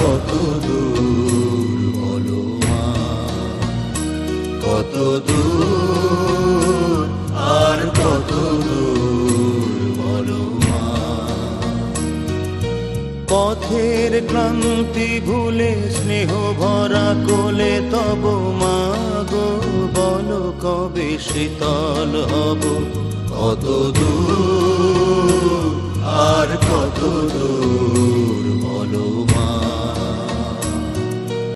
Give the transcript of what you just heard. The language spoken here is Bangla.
কত দূর বলো মা, কত দূর, আর কত দূর বলো মা। পথের ক্লান্তি ভুলে স্নেহ ভরা কোলে তব মা গো, বলো কবে শীতল হব, কত দূর, আর কত দূর